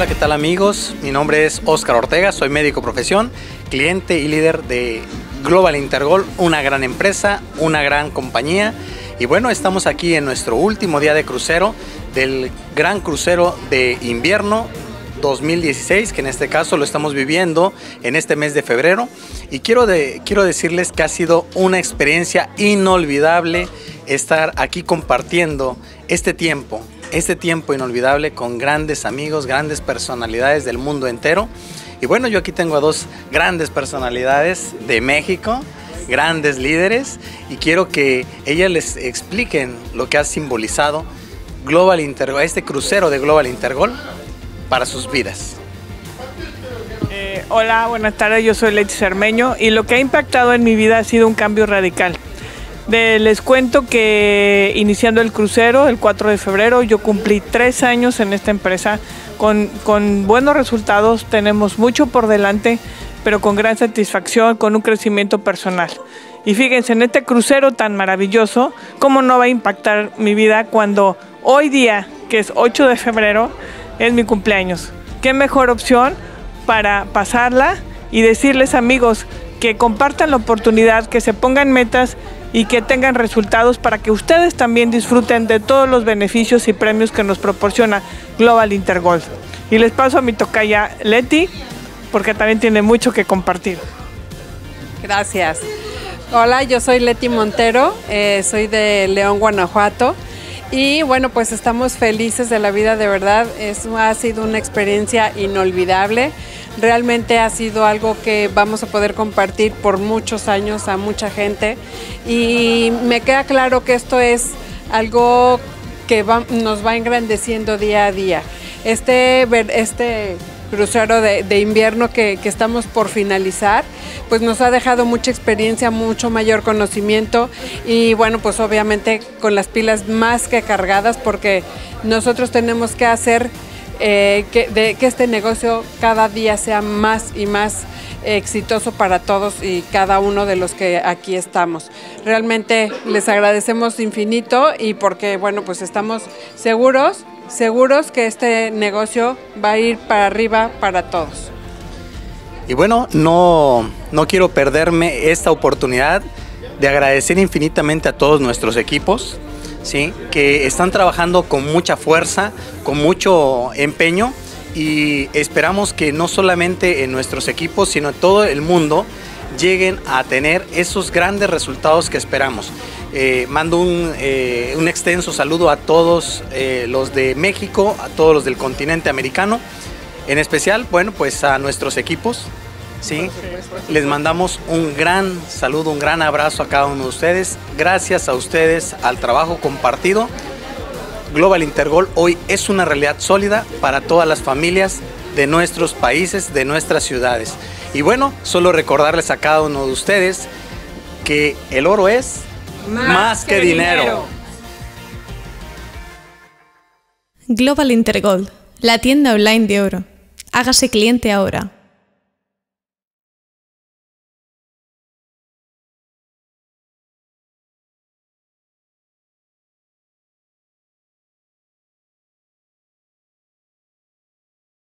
Hola, ¿qué tal amigos? Mi nombre es Óscar Ortega, soy médico profesión, cliente y líder de Global Intergol, una gran empresa, una gran compañía. Y bueno, estamos aquí en nuestro último día de crucero del gran crucero de invierno 2016, que en este caso lo estamos viviendo en este mes de febrero. Y quiero decirles que ha sido una experiencia inolvidable estar aquí compartiendo este tiempo inolvidable con grandes amigos, grandes personalidades del mundo entero. Y bueno, yo aquí tengo a dos grandes personalidades de México, grandes líderes, y quiero que ellas les expliquen lo que ha simbolizado Global Intergol, este crucero de Global Intergol para sus vidas. Hola, buenas tardes, yo soy Leti Cermeño y lo que ha impactado en mi vida ha sido un cambio radical. Les cuento que iniciando el crucero el 4 de febrero yo cumplí 3 años en esta empresa con buenos resultados, tenemos mucho por delante, pero con gran satisfacción, con un crecimiento personal. Y fíjense, en este crucero tan maravilloso, ¿cómo no va a impactar mi vida cuando hoy día, que es 8 de febrero, es mi cumpleaños? ¿Qué mejor opción para pasarla y decirles, amigos, que compartan la oportunidad, que se pongan metas y que tengan resultados para que ustedes también disfruten de todos los beneficios y premios que nos proporciona Global Intergol? Y les paso a mi tocaya Leti, porque también tiene mucho que compartir. Gracias. Hola, yo soy Leti Montero, soy de León, Guanajuato. Y bueno, pues estamos felices de la vida, de verdad. Ha sido una experiencia inolvidable. Realmente ha sido algo que vamos a poder compartir por muchos años a mucha gente. Y me queda claro que esto es algo que nos va engrandeciendo día a día. Este crucero de invierno que estamos por finalizar, pues nos ha dejado mucha experiencia, mucho mayor conocimiento y bueno, pues obviamente con las pilas más que cargadas, porque nosotros tenemos que hacer que este negocio cada día sea más y más exitoso para todos y cada uno de los que aquí estamos. Realmente les agradecemos infinito y porque bueno, pues estamos seguros que este negocio va a ir para arriba para todos. Y bueno, no quiero perderme esta oportunidad de agradecer infinitamente a todos nuestros equipos, ¿sí?, que están trabajando con mucha fuerza, con mucho empeño, y esperamos que no solamente en nuestros equipos, sino en todo el mundo lleguen a tener esos grandes resultados que esperamos. Mando un extenso saludo a todos los de México, a todos los del continente americano, en especial, bueno, pues a nuestros equipos, ¿sí? Les mandamos un gran saludo, un gran abrazo a cada uno de ustedes. Gracias a ustedes, al trabajo compartido, Global Intergol hoy es una realidad sólida para todas las familias de nuestros países, de nuestras ciudades. Y bueno, solo recordarles a cada uno de ustedes que el oro es más que dinero. Global Intergol, la tienda online de oro. Hágase cliente ahora.